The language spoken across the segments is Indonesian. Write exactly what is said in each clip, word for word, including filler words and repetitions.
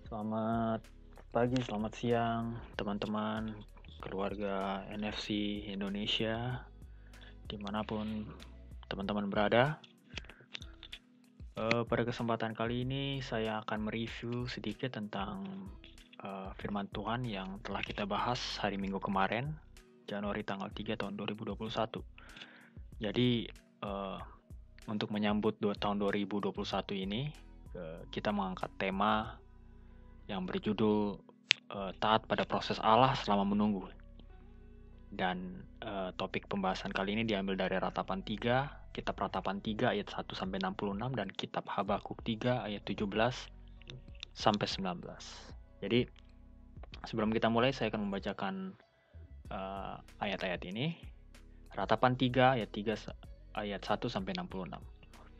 Selamat pagi, selamat siang, teman-teman, keluarga N F C Indonesia, dimanapun teman-teman berada. Eh, pada kesempatan kali ini saya akan mereview sedikit tentang eh, firman Tuhan yang telah kita bahas hari Minggu kemarin, Januari tanggal tiga tahun dua ribu dua puluh satu. Jadi eh, untuk menyambut dua, tahun dua ribu dua puluh satu ini, eh, kita mengangkat tema yang berjudul uh, taat pada proses Allah selama menunggu. Dan uh, topik pembahasan kali ini diambil dari Ratapan tiga, Kitab Ratapan tiga ayat satu sampai enam puluh enam dan Kitab Habakuk tiga ayat tujuh belas sampai sembilan belas. Jadi sebelum kita mulai saya akan membacakan uh, ayat-ayat ini. Ratapan tiga ayat tiga ayat satu sampai enam puluh enam.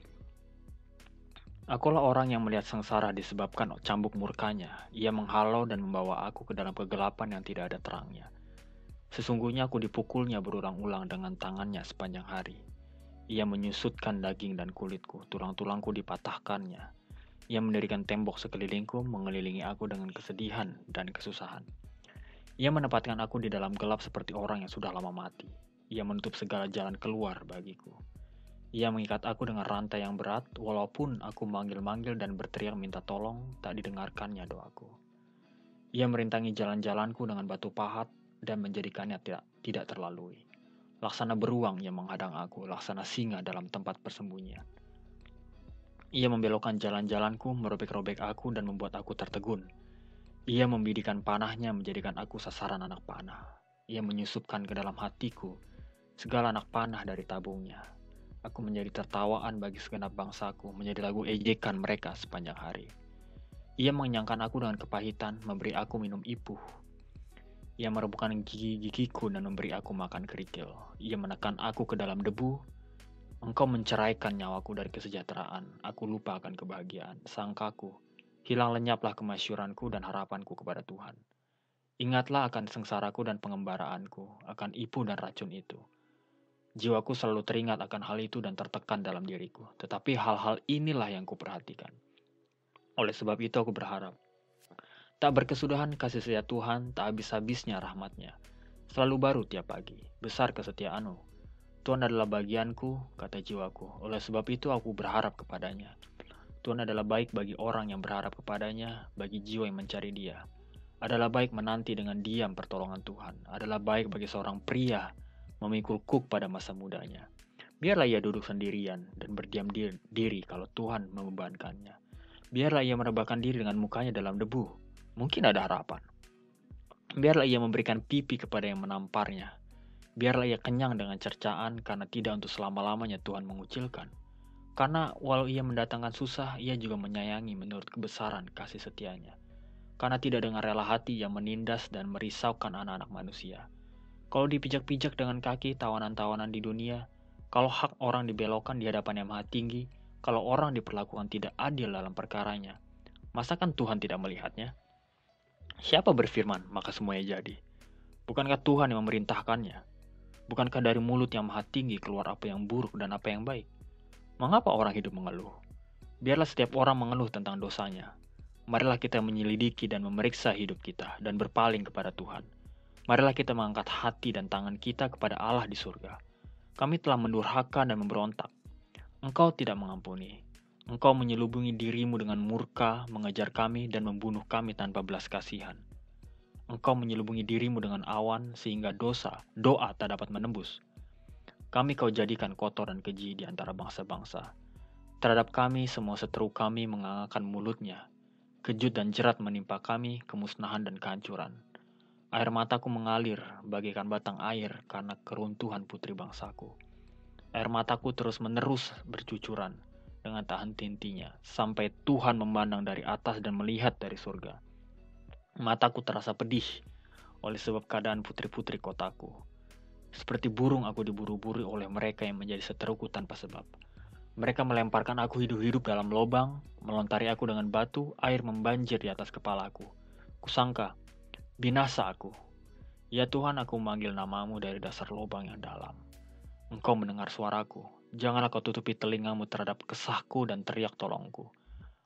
Akulah orang yang melihat sengsara disebabkan cambuk murkanya. Ia menghalau dan membawa aku ke dalam kegelapan yang tidak ada terangnya. Sesungguhnya aku dipukulnya berulang-ulang dengan tangannya sepanjang hari. Ia menyusutkan daging dan kulitku, tulang-tulangku dipatahkannya. Ia mendirikan tembok sekelilingku, mengelilingi aku dengan kesedihan dan kesusahan. Ia menempatkan aku di dalam gelap seperti orang yang sudah lama mati. Ia menutup segala jalan keluar bagiku. Ia mengikat aku dengan rantai yang berat, walaupun aku manggil-manggil dan berteriak minta tolong, tak didengarkannya doaku. Ia merintangi jalan-jalanku dengan batu pahat dan menjadikannya tidak, tidak terlalui. Laksana beruang yang menghadang aku, laksana singa dalam tempat persembunyian. Ia membelokkan jalan-jalanku, merobek-robek aku dan membuat aku tertegun. Ia membidikan panahnya menjadikan aku sasaran anak panah. Ia menyusupkan ke dalam hatiku segala anak panah dari tabungnya. Aku menjadi tertawaan bagi segenap bangsaku, menjadi lagu ejekan mereka sepanjang hari. Ia mengenyangkan aku dengan kepahitan, memberi aku minum ipuh. Ia merebutkan gigi-gigiku dan memberi aku makan kerikil. Ia menekan aku ke dalam debu. Engkau menceraikan nyawaku dari kesejahteraan. Aku lupa akan kebahagiaan. Sangkaku, hilang lenyaplah kemasyuranku dan harapanku kepada Tuhan. Ingatlah akan sengsaraku dan pengembaraanku, akan ipuh dan racun itu. Jiwaku selalu teringat akan hal itu dan tertekan dalam diriku. Tetapi hal-hal inilah yang kuperhatikan. Oleh sebab itu aku berharap. Tak berkesudahan kasih setia Tuhan, tak habis-habisnya rahmatnya. Selalu baru tiap pagi, besar kesetiaanmu. Tuhan adalah bagianku, kata jiwaku. Oleh sebab itu aku berharap kepadanya. Tuhan adalah baik bagi orang yang berharap kepadanya, bagi jiwa yang mencari dia. Adalah baik menanti dengan diam pertolongan Tuhan. Adalah baik bagi seorang pria memikul kuk pada masa mudanya. Biarlah ia duduk sendirian dan berdiam diri kalau Tuhan membebankannya. Biarlah ia merebahkan diri dengan mukanya dalam debu. Mungkin ada harapan. Biarlah ia memberikan pipi kepada yang menamparnya. Biarlah ia kenyang dengan cercaan karena tidak untuk selama-lamanya Tuhan mengucilkan. Karena walau ia mendatangkan susah, ia juga menyayangi menurut kebesaran kasih setianya. Karena tidak dengan rela hati yang menindas dan merisaukan anak-anak manusia. Kalau dipijak-pijak dengan kaki tawanan-tawanan di dunia, kalau hak orang dibelokkan di hadapan yang maha tinggi, kalau orang diperlakukan tidak adil dalam perkaranya, masakan Tuhan tidak melihatnya? Siapa berfirman, maka semuanya jadi? Bukankah Tuhan yang memerintahkannya? Bukankah dari mulut yang maha tinggi keluar apa yang buruk dan apa yang baik? Mengapa orang hidup mengeluh? Biarlah setiap orang mengeluh tentang dosanya. Marilah kita menyelidiki dan memeriksa hidup kita dan berpaling kepada Tuhan. Marilah kita mengangkat hati dan tangan kita kepada Allah di surga. Kami telah mendurhaka dan memberontak. Engkau tidak mengampuni. Engkau menyelubungi dirimu dengan murka, mengejar kami dan membunuh kami tanpa belas kasihan. Engkau menyelubungi dirimu dengan awan sehingga dosa, doa tak dapat menembus. Kami kau jadikan kotor dan keji di antara bangsa-bangsa. Terhadap kami semua seteru kami mengangangkan mulutnya. Kejut dan jerat menimpa kami, kemusnahan dan kehancuran. Air mataku mengalir bagaikan batang air karena keruntuhan putri bangsaku. Air mataku terus-menerus bercucuran dengan tak henti-hentinya sampai Tuhan memandang dari atas dan melihat dari surga. Mataku terasa pedih oleh sebab keadaan putri-putri kotaku. Seperti burung aku diburu-buru oleh mereka yang menjadi seteruku tanpa sebab. Mereka melemparkan aku hidup-hidup dalam lubang, melontari aku dengan batu, air membanjir di atas kepalaku. Kusangka, binasa aku. Ya Tuhan, aku memanggil namamu dari dasar lubang yang dalam. Engkau mendengar suaraku. Janganlah kau tutupi telingamu terhadap kesahku dan teriak tolongku.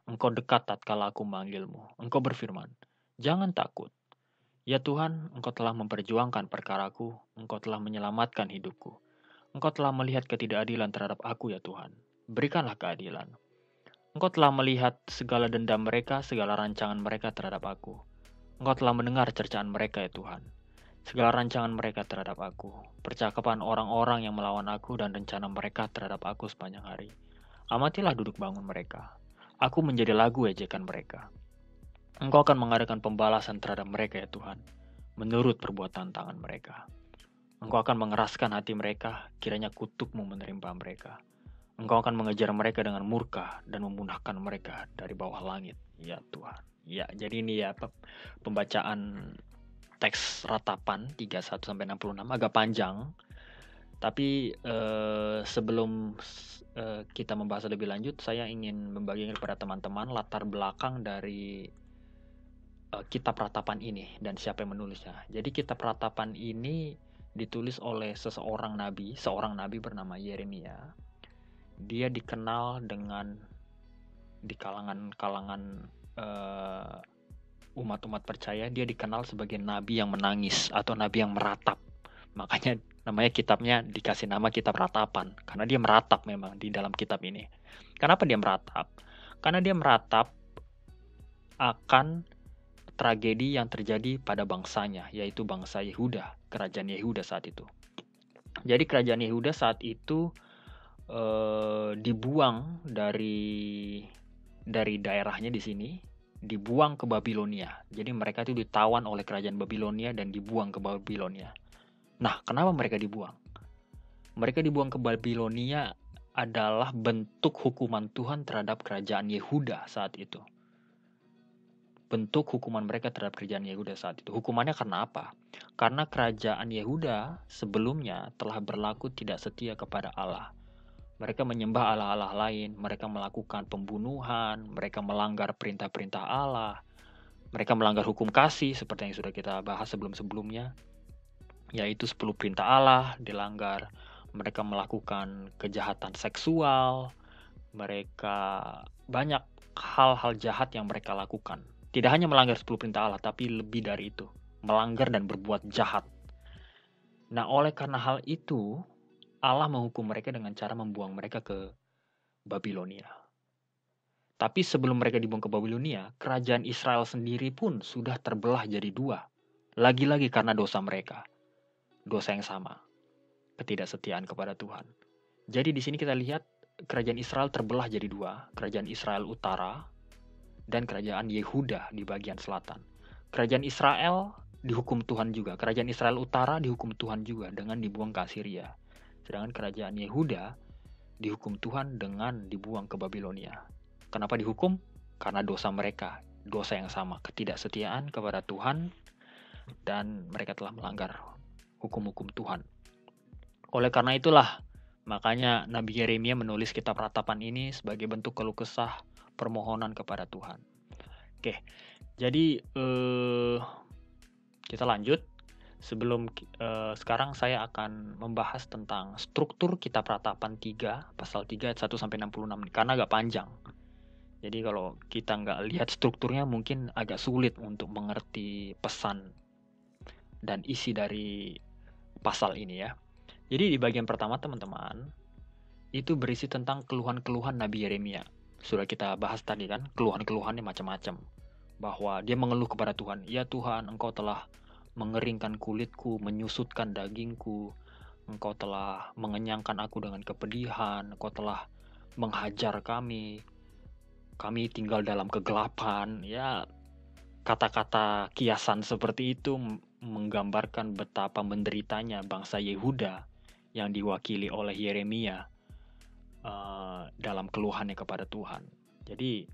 Engkau dekat tatkala aku memanggilmu. Engkau berfirman, "Jangan takut. Ya Tuhan, Engkau telah memperjuangkan perkaraku, Engkau telah menyelamatkan hidupku. Engkau telah melihat ketidakadilan terhadap aku ya Tuhan. Berikanlah keadilan. Engkau telah melihat segala dendam mereka, segala rancangan mereka terhadap aku. Engkau telah mendengar cercaan mereka ya Tuhan. Segala rancangan mereka terhadap aku, percakapan orang-orang yang melawan aku dan rencana mereka terhadap aku sepanjang hari. Amatilah duduk bangun mereka. Aku menjadi lagu ejekan mereka. Engkau akan mengadakan pembalasan terhadap mereka ya Tuhan, menurut perbuatan tangan mereka. Engkau akan mengeraskan hati mereka, kiranya kutuk-Mu menerima mereka. Engkau akan mengejar mereka dengan murka dan memunahkan mereka dari bawah langit, ya Tuhan. Ya, jadi ini ya pembacaan teks ratapan tiga puluh satu sampai enam puluh enam agak panjang. Tapi eh, sebelum eh, kita membahas lebih lanjut, saya ingin membagikan kepada teman-teman latar belakang dari eh, kitab ratapan ini dan siapa yang menulisnya. Jadi kitab ratapan ini ditulis oleh seseorang nabi, seorang nabi bernama Yeremia. Dia dikenal dengan di kalangan-kalangan uh, umat-umat percaya, dia dikenal sebagai nabi yang menangis atau nabi yang meratap. Makanya namanya kitabnya dikasih nama kitab ratapan, karena dia meratap memang di dalam kitab ini. Kenapa dia meratap? Karena dia meratap akan tragedi yang terjadi pada bangsanya, yaitu bangsa Yehuda, kerajaan Yehuda saat itu. Jadi kerajaan Yehuda saat itu eh, dibuang dari dari daerahnya di sini, dibuang ke Babilonia. Jadi mereka itu ditawan oleh kerajaan Babilonia dan dibuang ke Babilonia. Nah, kenapa mereka dibuang? Mereka dibuang ke Babilonia adalah bentuk hukuman Tuhan terhadap kerajaan Yehuda saat itu. Bentuk hukuman mereka terhadap kerajaan Yehuda saat itu. Hukumannya karena apa? Karena kerajaan Yehuda sebelumnya telah berlaku tidak setia kepada Allah. Mereka menyembah Allah-Allah lain, mereka melakukan pembunuhan, mereka melanggar perintah-perintah Allah, mereka melanggar hukum kasih seperti yang sudah kita bahas sebelum-sebelumnya, yaitu sepuluh perintah Allah dilanggar. Mereka melakukan kejahatan seksual, mereka banyak hal-hal jahat yang mereka lakukan. Tidak hanya melanggar sepuluh perintah Allah, tapi lebih dari itu, melanggar dan berbuat jahat. Nah, oleh karena hal itu, Allah menghukum mereka dengan cara membuang mereka ke Babilonia. Tapi sebelum mereka dibuang ke Babilonia, kerajaan Israel sendiri pun sudah terbelah jadi dua. Lagi-lagi karena dosa mereka. Dosa yang sama, ketidaksetiaan kepada Tuhan. Jadi di sini kita lihat kerajaan Israel terbelah jadi dua, kerajaan Israel utara dan kerajaan Yehuda di bagian selatan. Kerajaan Israel dihukum Tuhan juga, kerajaan Israel utara dihukum Tuhan juga dengan dibuang ke Assyria. Sedangkan kerajaan Yehuda dihukum Tuhan dengan dibuang ke Babilonia. Kenapa dihukum? Karena dosa mereka, dosa yang sama, ketidaksetiaan kepada Tuhan, dan mereka telah melanggar hukum-hukum Tuhan. Oleh karena itulah, makanya Nabi Yeremia menulis kitab ratapan ini sebagai bentuk keluh kesah permohonan kepada Tuhan. Oke, jadi eh, kita lanjut. Sebelum eh, sekarang saya akan membahas tentang struktur kitab ratapan tiga, pasal tiga ayat satu sampai enam puluh enam, karena agak panjang. Jadi kalau kita nggak lihat strukturnya mungkin agak sulit untuk mengerti pesan dan isi dari pasal ini ya. Jadi di bagian pertama teman-teman, itu berisi tentang keluhan-keluhan Nabi Yeremia. Sudah kita bahas tadi kan, keluhan-keluhannya macam-macam. Bahwa dia mengeluh kepada Tuhan, "Ya Tuhan, Engkau telah mengeringkan kulitku, menyusutkan dagingku. Engkau telah mengenyangkan aku dengan kepedihan. Engkau telah menghajar kami. Kami tinggal dalam kegelapan." Ya, kata-kata kiasan seperti itu menggambarkan betapa menderitanya bangsa Yehuda yang diwakili oleh Yeremia uh, dalam keluhannya kepada Tuhan. Jadi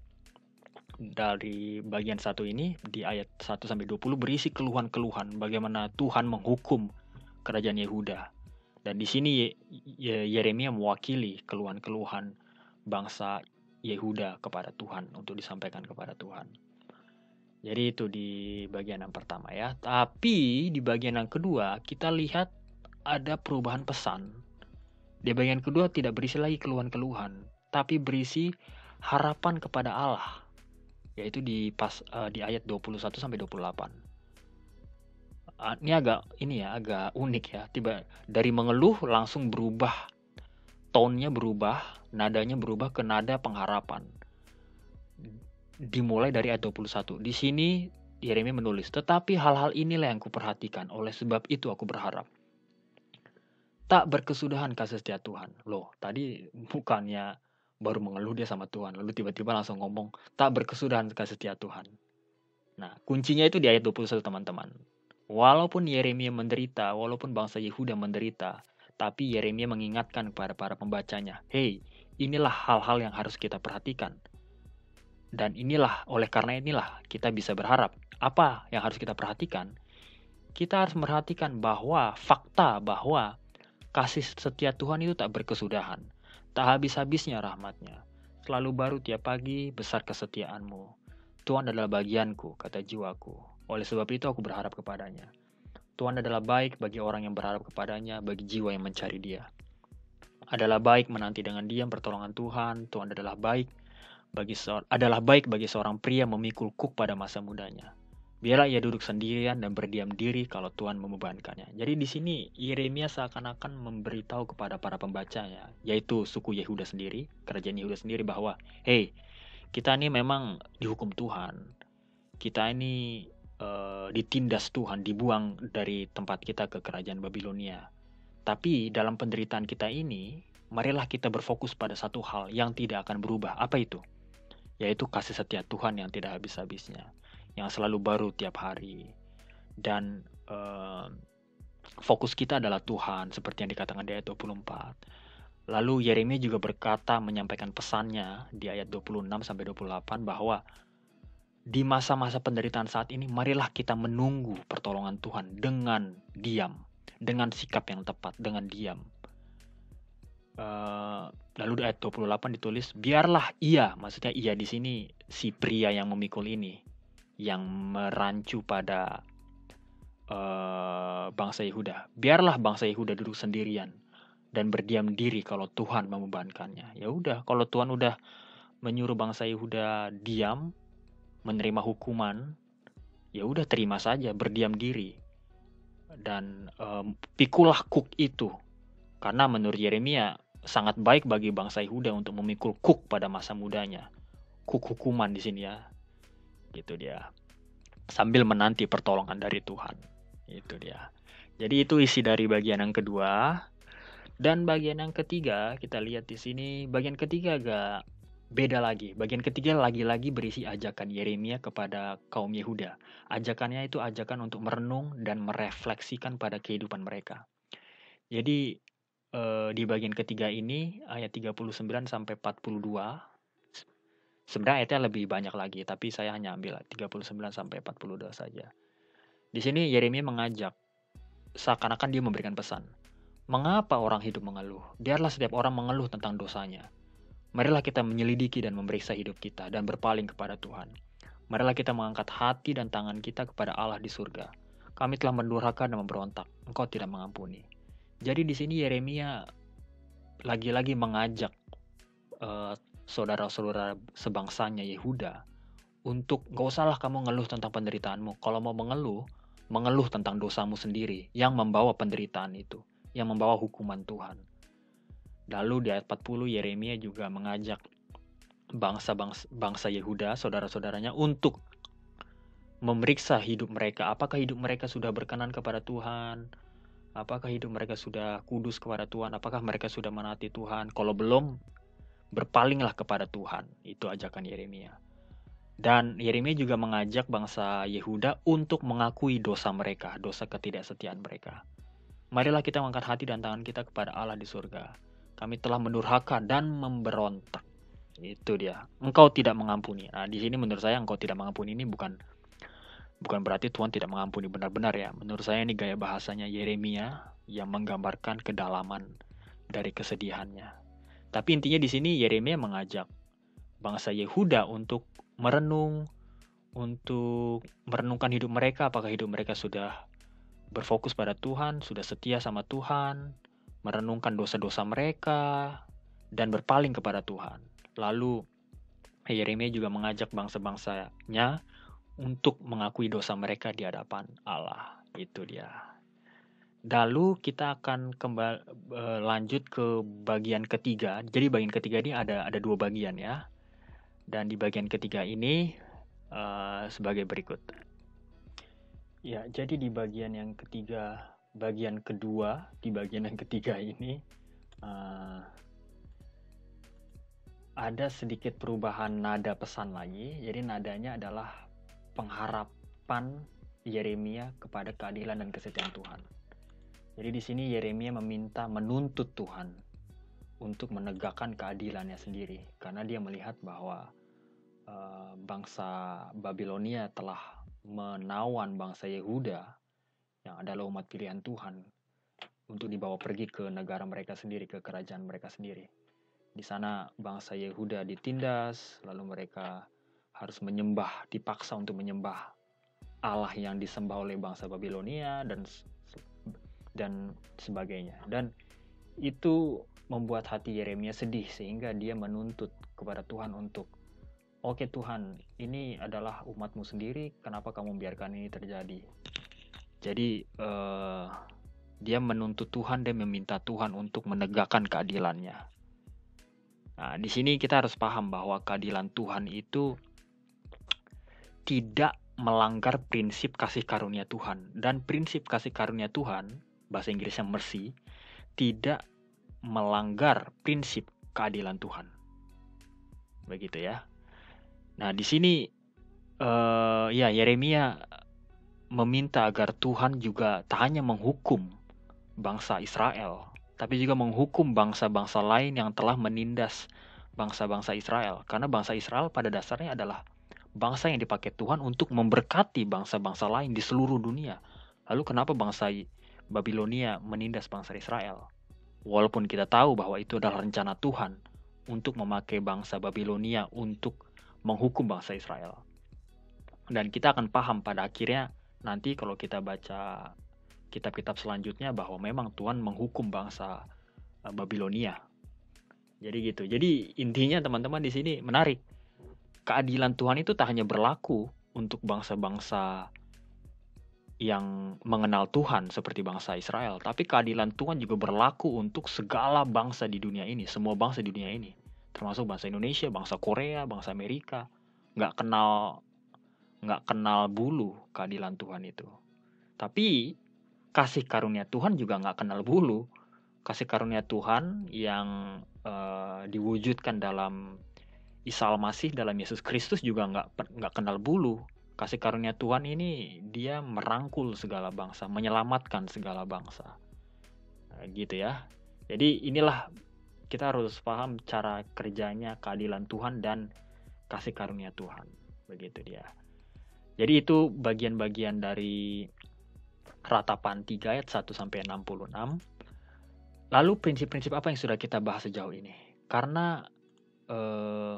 dari bagian satu ini di ayat satu sampai dua puluh berisi keluhan-keluhan bagaimana Tuhan menghukum kerajaan Yehuda. Dan di sini Yeremia mewakili keluhan-keluhan bangsa Yehuda kepada Tuhan untuk disampaikan kepada Tuhan. Jadi itu di bagian yang pertama ya. Tapi di bagian yang kedua kita lihat ada perubahan pesan. Di bagian kedua tidak berisi lagi keluhan-keluhan, tapi berisi harapan kepada Allah, yaitu di pas uh, di ayat dua puluh satu sampai dua puluh delapan. Uh, ini agak ini ya agak unik ya, tiba dari mengeluh langsung berubah, tone-nya berubah, nadanya berubah ke nada pengharapan. Dimulai dari ayat dua puluh satu. Di sini Yeremia menulis, "Tetapi hal-hal inilah yang kuperhatikan, oleh sebab itu aku berharap. Tak berkesudahan kasih setia Tuhan." Loh, tadi bukannya baru mengeluh dia sama Tuhan, lalu tiba-tiba langsung ngomong, tak berkesudahan kasih setia Tuhan. Nah, kuncinya itu di ayat dua puluh satu, teman-teman. Walaupun Yeremia menderita, walaupun bangsa Yehuda menderita, tapi Yeremia mengingatkan kepada para pembacanya, "Hei, inilah hal-hal yang harus kita perhatikan. Dan inilah, oleh karena inilah kita bisa berharap." Apa yang harus kita perhatikan? Kita harus memperhatikan bahwa fakta bahwa kasih setia Tuhan itu tak berkesudahan, tak habis-habisnya rahmatnya. Selalu baru tiap pagi, besar kesetiaanmu. Tuhan adalah bagianku, kata jiwaku. Oleh sebab itu aku berharap kepadanya. Tuhan adalah baik bagi orang yang berharap kepadanya, bagi jiwa yang mencari Dia. Adalah baik menanti dengan diam pertolongan Tuhan. Tuhan adalah baik bagi seor- adalah baik bagi seorang pria memikul kuk pada masa mudanya. Biarlah ia duduk sendirian dan berdiam diri kalau Tuhan membebankannya. Jadi di sini Yeremia seakan-akan memberitahu kepada para pembacanya, yaitu suku Yehuda sendiri, kerajaan Yehuda sendiri, bahwa hey, kita ini memang dihukum Tuhan. Kita ini uh, ditindas Tuhan, dibuang dari tempat kita ke kerajaan Babilonia. Tapi dalam penderitaan kita ini, marilah kita berfokus pada satu hal yang tidak akan berubah. Apa itu? Yaitu kasih setia Tuhan yang tidak habis-habisnya, yang selalu baru tiap hari. Dan uh, fokus kita adalah Tuhan, seperti yang dikatakan di ayat dua puluh empat. Lalu Yeremia juga berkata, menyampaikan pesannya di ayat dua puluh enam sampai dua puluh delapan, bahwa di masa-masa penderitaan saat ini, marilah kita menunggu pertolongan Tuhan dengan diam, dengan sikap yang tepat, dengan diam. Uh, lalu di ayat dua puluh delapan ditulis, biarlah ia, maksudnya ia di sini si pria yang memikul ini, yang merancu pada uh, bangsa Yehuda. Biarlah bangsa Yehuda duduk sendirian dan berdiam diri kalau Tuhan membebankannya. Ya udah, kalau Tuhan udah menyuruh bangsa Yehuda diam, menerima hukuman, ya udah terima saja, berdiam diri dan um, pikulah kuk itu, karena menurut Yeremia sangat baik bagi bangsa Yehuda untuk memikul kuk pada masa mudanya. Kuk hukuman di sini ya. Gitu dia. Sambil menanti pertolongan dari Tuhan. Itu dia. Jadi itu isi dari bagian yang kedua. Dan bagian yang ketiga, kita lihat di sini, bagian ketiga agak beda lagi. Bagian ketiga lagi-lagi berisi ajakan Yeremia kepada kaum Yehuda. Ajakannya itu ajakan untuk merenung dan merefleksikan pada kehidupan mereka. Jadi Uh, di bagian ketiga ini ayat tiga puluh sembilan sampai empat puluh dua. Sebenarnya ayatnya lebih banyak lagi, tapi saya hanya ambil tiga puluh sembilan sampai empat puluh dua saja. Di sini Yeremia mengajak, seakan-akan dia memberikan pesan. Mengapa orang hidup mengeluh? Biarlah setiap orang mengeluh tentang dosanya. Marilah kita menyelidiki dan memeriksa hidup kita dan berpaling kepada Tuhan. Marilah kita mengangkat hati dan tangan kita kepada Allah di surga. Kami telah mendurhaka dan memberontak. Engkau tidak mengampuni. Jadi di sini Yeremia lagi-lagi mengajak uh, saudara-saudara sebangsanya Yehuda untuk gak usahlah kamu ngeluh tentang penderitaanmu. Kalau mau mengeluh, mengeluh tentang dosamu sendiri yang membawa penderitaan itu, yang membawa hukuman Tuhan. Lalu di ayat empat puluh Yeremia juga mengajak bangsa-bangsa bangsa Yehuda, saudara-saudaranya, untuk memeriksa hidup mereka. Apakah hidup mereka sudah berkenan kepada Tuhan? Apakah hidup mereka sudah kudus kepada Tuhan? Apakah mereka sudah menaati Tuhan? Kalau belum, berpalinglah kepada Tuhan. Itu ajakan Yeremia. Dan Yeremia juga mengajak bangsa Yehuda untuk mengakui dosa mereka, dosa ketidaksetiaan mereka. Marilah kita mengangkat hati dan tangan kita kepada Allah di surga. Kami telah mendurhaka dan memberontak. Itu dia. Engkau tidak mengampuni. Nah, di sini menurut saya engkau tidak mengampuni ini bukan Bukan berarti Tuhan tidak mengampuni benar-benar ya. Menurut saya ini gaya bahasanya Yeremia yang menggambarkan kedalaman dari kesedihannya. Tapi intinya di sini Yeremia mengajak bangsa Yehuda untuk merenung, untuk merenungkan hidup mereka. Apakah hidup mereka sudah berfokus pada Tuhan, sudah setia sama Tuhan, merenungkan dosa-dosa mereka, dan berpaling kepada Tuhan. Lalu Yeremia juga mengajak bangsa-bangsanya untuk mengakui dosa mereka di hadapan Allah. Itu dia. Lalu kita akan kembali lanjut ke bagian ketiga. Jadi bagian ketiga ini ada ada dua bagian ya. Dan di bagian ketiga ini uh, sebagai berikut. Ya, jadi di bagian yang ketiga, bagian kedua di bagian yang ketiga ini uh, ada sedikit perubahan nada pesan lagi. Jadi nadanya adalah pengharapan Yeremia kepada keadilan dan kesetiaan Tuhan. Jadi di sini Yeremia meminta menuntut Tuhan untuk menegakkan keadilannya sendiri, karena dia melihat bahwa uh, bangsa Babilonia telah menawan bangsa Yehuda yang adalah umat pilihan Tuhan untuk dibawa pergi ke negara mereka sendiri, ke kerajaan mereka sendiri. Di sana bangsa Yehuda ditindas, lalu mereka harus menyembah, dipaksa untuk menyembah Allah yang disembah oleh bangsa Babilonia dan dan sebagainya. Dan itu membuat hati Yeremia sedih sehingga dia menuntut kepada Tuhan untuk, oke Tuhan, ini adalah umatmu sendiri, kenapa kamu biarkan ini terjadi? Jadi uh, dia menuntut Tuhan dan meminta Tuhan untuk menegakkan keadilannya. Nah, di sini kita harus paham bahwa keadilan Tuhan itu tidak melanggar prinsip kasih karunia Tuhan. Dan prinsip kasih karunia Tuhan, bahasa Inggrisnya mercy, tidak melanggar prinsip keadilan Tuhan. Begitu ya. Nah, di sini uh, ya Yeremia meminta agar Tuhan juga tak hanya menghukum bangsa Israel, tapi juga menghukum bangsa-bangsa lain yang telah menindas bangsa-bangsa Israel. Karena bangsa Israel pada dasarnya adalah bangsa yang dipakai Tuhan untuk memberkati bangsa-bangsa lain di seluruh dunia. Lalu kenapa bangsa Babilonia menindas bangsa Israel? Walaupun kita tahu bahwa itu adalah rencana Tuhan untuk memakai bangsa Babilonia untuk menghukum bangsa Israel. Dan kita akan paham pada akhirnya nanti kalau kita baca kitab-kitab selanjutnya bahwa memang Tuhan menghukum bangsa Babilonia. Jadi gitu. Jadi intinya teman-teman di sini menarik. Keadilan Tuhan itu tak hanya berlaku untuk bangsa-bangsa yang mengenal Tuhan seperti bangsa Israel, tapi keadilan Tuhan juga berlaku untuk segala bangsa di dunia ini, semua bangsa di dunia ini, termasuk bangsa Indonesia, bangsa Korea, bangsa Amerika. Nggak kenal nggak kenal bulu keadilan Tuhan itu. Tapi kasih karunia Tuhan juga nggak kenal bulu. Kasih karunia Tuhan yang uh, diwujudkan dalam Isa Al-Masih, dalam Yesus Kristus juga nggak nggak kenal bulu. Kasih karunia Tuhan ini dia merangkul segala bangsa, menyelamatkan segala bangsa. Nah, gitu ya. Jadi inilah kita harus paham cara kerjanya keadilan Tuhan dan kasih karunia Tuhan. Begitu dia. Jadi itu bagian-bagian dari Ratapan tiga ayat satu sampai enam puluh enam. Lalu prinsip-prinsip apa yang sudah kita bahas sejauh ini? Karena eh,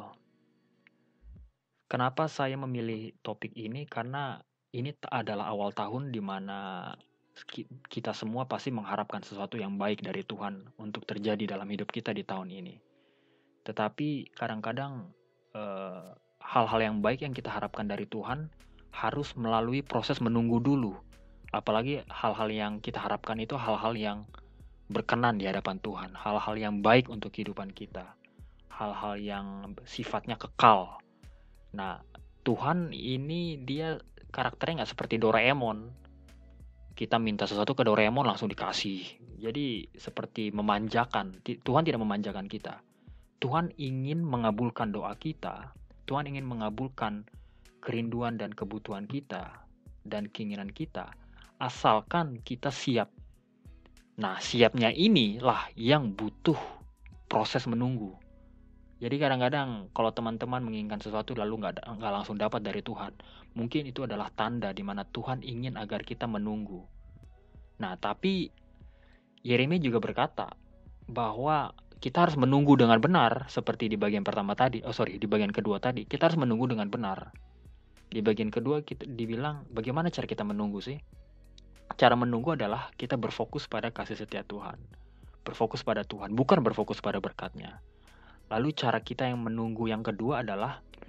kenapa saya memilih topik ini? Karena ini adalah awal tahun di mana kita semua pasti mengharapkan sesuatu yang baik dari Tuhan untuk terjadi dalam hidup kita di tahun ini. Tetapi kadang-kadang eh, hal-hal yang baik yang kita harapkan dari Tuhan harus melalui proses menunggu dulu. Apalagi hal-hal yang kita harapkan itu hal-hal yang berkenan di hadapan Tuhan, hal-hal yang baik untuk kehidupan kita, hal-hal yang sifatnya kekal. Nah, Tuhan ini dia karakternya nggak seperti Doraemon. Kita minta sesuatu ke Doraemon langsung dikasih. Jadi seperti memanjakan. Tuhan tidak memanjakan kita. Tuhan ingin mengabulkan doa kita. Tuhan ingin mengabulkan kerinduan dan kebutuhan kita dan keinginan kita, asalkan kita siap. Nah, siapnya inilah yang butuh proses menunggu. Jadi kadang-kadang kalau teman-teman menginginkan sesuatu lalu nggak nggak langsung dapat dari Tuhan, mungkin itu adalah tanda di mana Tuhan ingin agar kita menunggu. Nah, tapi Yeremia juga berkata bahwa kita harus menunggu dengan benar, seperti di bagian pertama tadi. Oh sorry, di bagian kedua tadi kita harus menunggu dengan benar. Di bagian kedua kita dibilang bagaimana cara kita menunggu sih? Cara menunggu adalah kita berfokus pada kasih setia Tuhan, berfokus pada Tuhan, bukan berfokus pada berkatnya. Lalu cara kita yang menunggu yang kedua adalah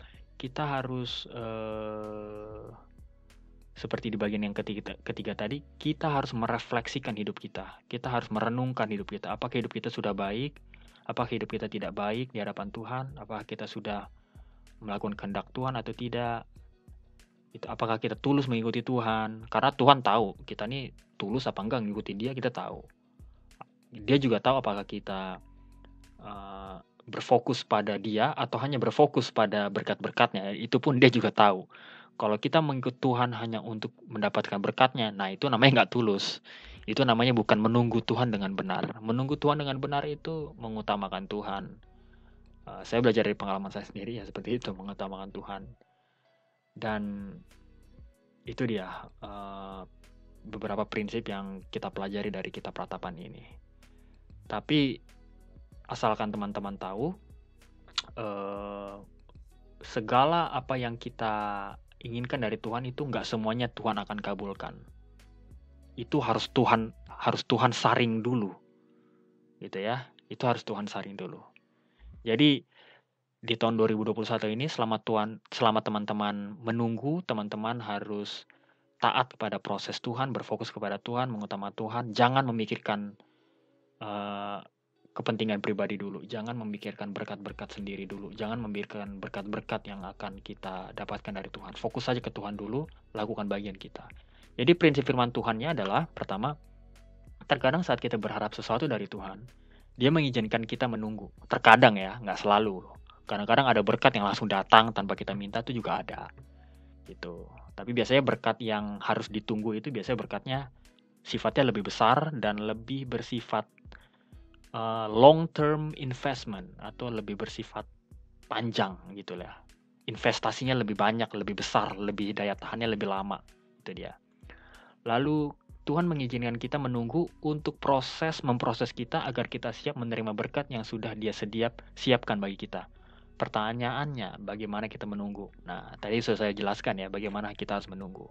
kita harus eh, seperti di bagian yang ketiga, ketiga tadi, kita harus merefleksikan hidup kita. Kita harus merenungkan hidup kita. Apakah hidup kita sudah baik? Apakah hidup kita tidak baik di hadapan Tuhan? Apakah kita sudah melakukan kehendak Tuhan atau tidak? Itu apakah kita tulus mengikuti Tuhan? Karena Tuhan tahu kita nih tulus apa enggak mengikuti Dia, kita tahu. Dia juga tahu apakah kita uh, berfokus pada Dia atau hanya berfokus pada berkat-berkatnya. Itu pun Dia juga tahu. Kalau kita mengikut Tuhan hanya untuk mendapatkan berkatnya, nah itu namanya nggak tulus. Itu namanya bukan menunggu Tuhan dengan benar. Menunggu Tuhan dengan benar itu mengutamakan Tuhan. Uh, saya belajar dari pengalaman saya sendiri ya seperti itu, mengutamakan Tuhan. Dan itu dia uh, beberapa prinsip yang kita pelajari dari kitab Ratapan ini. Tapi asalkan teman-teman tahu, uh, segala apa yang kita inginkan dari Tuhan itu nggak semuanya Tuhan akan kabulkan. Itu harus Tuhan harus Tuhan saring dulu, gitu ya. Itu harus Tuhan saring dulu. Jadi di tahun dua ribu dua puluh satu ini, selama Tuhan, selama teman-teman menunggu, teman-teman harus taat kepada proses Tuhan, berfokus kepada Tuhan, mengutamakan Tuhan. Jangan memikirkan uh, kepentingan pribadi dulu. Jangan memikirkan berkat-berkat sendiri dulu. Jangan memikirkan berkat-berkat yang akan kita dapatkan dari Tuhan. Fokus saja ke Tuhan dulu, lakukan bagian kita. Jadi prinsip firman Tuhannya adalah, pertama, terkadang saat kita berharap sesuatu dari Tuhan, Dia mengizinkan kita menunggu. Terkadang ya, nggak selalu. Kadang-kadang ada berkat yang langsung datang tanpa kita minta, itu juga ada. Gitu. Tapi biasanya berkat yang harus ditunggu itu biasanya berkatnya sifatnya lebih besar dan lebih bersifat Uh, long term investment atau lebih bersifat panjang gitu lah. Investasinya lebih banyak, lebih besar, lebih daya tahannya lebih lama. Itu dia. Lalu Tuhan mengizinkan kita menunggu untuk proses memproses kita agar kita siap menerima berkat yang sudah Dia sediap siapkan bagi kita. Pertanyaannya, bagaimana kita menunggu? Nah, tadi sudah saya jelaskan ya bagaimana kita harus menunggu.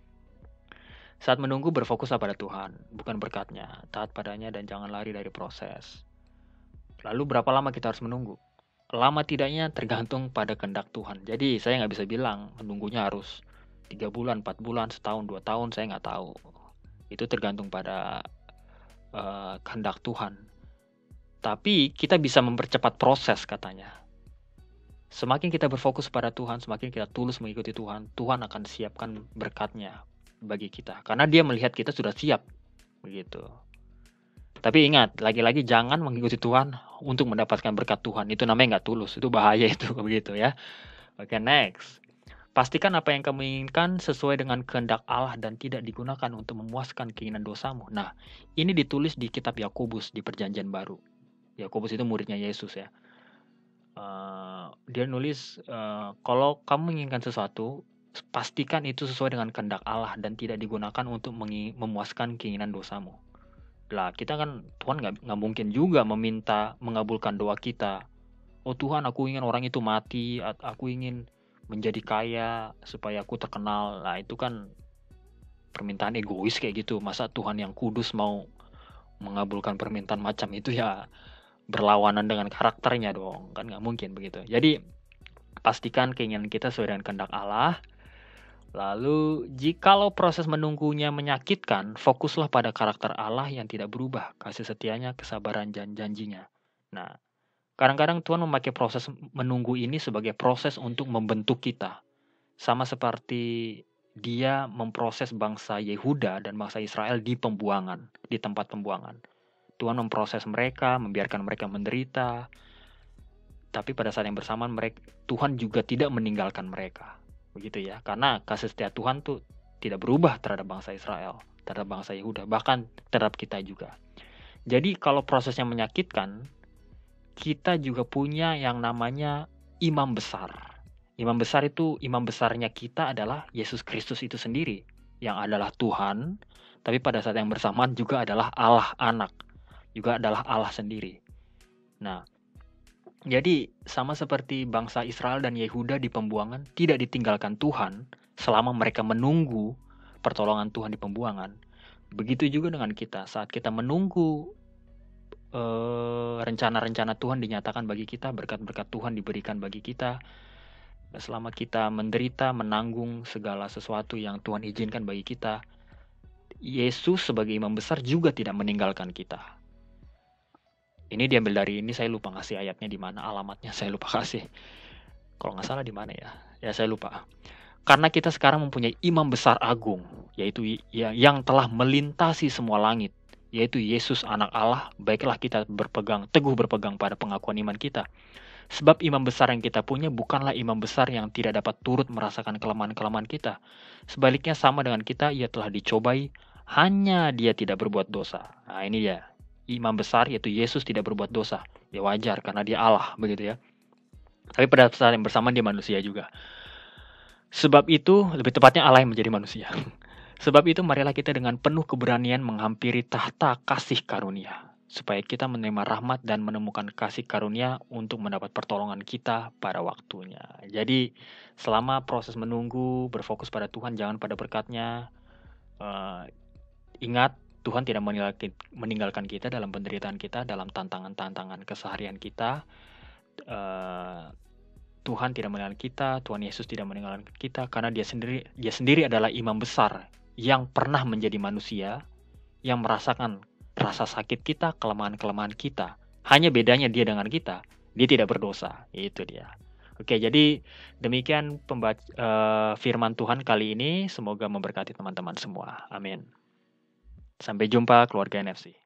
Saat menunggu, berfokus pada Tuhan, bukan berkatnya. Taat padanya dan jangan lari dari proses. Lalu berapa lama kita harus menunggu? Lama tidaknya tergantung pada kehendak Tuhan. Jadi saya nggak bisa bilang menunggunya harus tiga bulan, empat bulan, setahun, dua tahun, saya nggak tahu. Itu tergantung pada uh, kehendak Tuhan. Tapi kita bisa mempercepat proses katanya. Semakin kita berfokus pada Tuhan, semakin kita tulus mengikuti Tuhan, Tuhan akan siapkan berkatnya bagi kita, karena Dia melihat kita sudah siap, begitu. Tapi ingat, lagi-lagi jangan mengikuti Tuhan untuk mendapatkan berkat Tuhan. Itu namanya nggak tulus, itu bahaya itu, begitu ya. Oke, next. Pastikan apa yang kamu inginkan sesuai dengan kehendak Allah dan tidak digunakan untuk memuaskan keinginan dosamu. Nah, ini ditulis di kitab Yakobus di Perjanjian Baru. Yakobus itu muridnya Yesus ya. Uh, dia nulis, uh, kalau kamu menginginkan sesuatu, pastikan itu sesuai dengan kehendak Allah dan tidak digunakan untuk memuaskan keinginan dosamu. Lah, kita kan Tuhan nggak nggak mungkin juga meminta mengabulkan doa kita. Oh Tuhan, aku ingin orang itu mati, aku ingin menjadi kaya supaya aku terkenal. Nah itu kan permintaan egois kayak gitu. Masa Tuhan yang kudus mau mengabulkan permintaan macam itu? Ya berlawanan dengan karakternya dong, kan nggak mungkin begitu. Jadi pastikan keinginan kita sesuai dengan kehendak Allah. Lalu, jikalau proses menunggunya menyakitkan, fokuslah pada karakter Allah yang tidak berubah, kasih setianya, kesabaran, dan janjinya. Nah, kadang-kadang Tuhan memakai proses menunggu ini sebagai proses untuk membentuk kita. Sama seperti Dia memproses bangsa Yehuda dan bangsa Israel di pembuangan, di tempat pembuangan. Tuhan memproses mereka, membiarkan mereka menderita. Tapi pada saat yang bersamaan, mereka, Tuhan juga tidak meninggalkan mereka. Begitu ya, karena kasih setia Tuhan tuh tidak berubah terhadap bangsa Israel, terhadap bangsa Yehuda, bahkan terhadap kita juga. Jadi kalau prosesnya menyakitkan, kita juga punya yang namanya imam besar. Imam besar itu, imam besarnya kita adalah Yesus Kristus itu sendiri, yang adalah Tuhan, tapi pada saat yang bersamaan juga adalah Allah anak, juga adalah Allah sendiri. Nah, jadi sama seperti bangsa Israel dan Yehuda di pembuangan tidak ditinggalkan Tuhan selama mereka menunggu pertolongan Tuhan di pembuangan. Begitu juga dengan kita, saat kita menunggu uh, rencana-rencana Tuhan dinyatakan bagi kita, berkat-berkat Tuhan diberikan bagi kita, Selama kita menderita, menanggung segala sesuatu yang Tuhan izinkan bagi kita, Yesus sebagai imam besar juga tidak meninggalkan kita. Ini diambil dari ini, saya lupa ngasih ayatnya di mana, alamatnya saya lupa kasih. Kalau nggak salah di mana ya? Ya saya lupa. Karena kita sekarang mempunyai imam besar agung, yaitu ya, yang telah melintasi semua langit, yaitu Yesus anak Allah, baiklah kita berpegang, teguh berpegang pada pengakuan iman kita. Sebab imam besar yang kita punya bukanlah imam besar yang tidak dapat turut merasakan kelemahan-kelemahan kita. Sebaliknya sama dengan kita, ia telah dicobai, hanya dia tidak berbuat dosa. Nah ini dia, imam besar yaitu Yesus tidak berbuat dosa. Ya wajar, karena dia Allah, begitu ya. Tapi pada saat yang bersamaan dia manusia juga. Sebab itu, lebih tepatnya Allah yang menjadi manusia. Sebab itu marilah kita dengan penuh keberanian menghampiri tahta kasih karunia, supaya kita menerima rahmat dan menemukan kasih karunia untuk mendapat pertolongan kita pada waktunya. Jadi selama proses menunggu, berfokus pada Tuhan, jangan pada berkatnya. Uh, ingat, Tuhan tidak meninggalkan kita dalam penderitaan kita, dalam tantangan-tantangan keseharian kita. Uh, Tuhan tidak meninggalkan kita, Tuhan Yesus tidak meninggalkan kita, karena dia sendiri dia sendiri adalah imam besar yang pernah menjadi manusia, yang merasakan rasa sakit kita, kelemahan-kelemahan kita. Hanya bedanya dia dengan kita, dia tidak berdosa. Itu dia. Oke, jadi demikian pembaca, uh, firman Tuhan kali ini. Semoga memberkati teman-teman semua. Amin. Sampai jumpa keluarga N F C.